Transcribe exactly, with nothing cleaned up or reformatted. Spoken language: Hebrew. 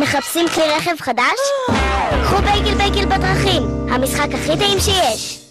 מחפשים כלי רכב חדש? קחו בייגל בייגל בדרכים, המשחק הכי טעים שיש.